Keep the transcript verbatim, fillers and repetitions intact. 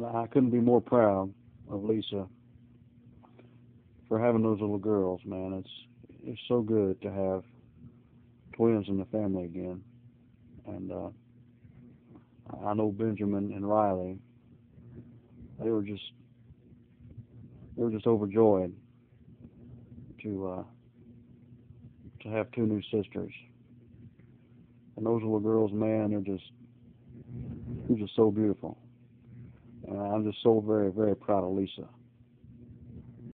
I couldn't be more proud of Lisa for having those little girls, man. It's it's so good to have twins in the family again. And uh, I know Benjamin and Riley, they were just they were just overjoyed to uh, to have two new sisters. And those little girls, man, they're just they're just so beautiful. And I'm just so very very proud of Lisa.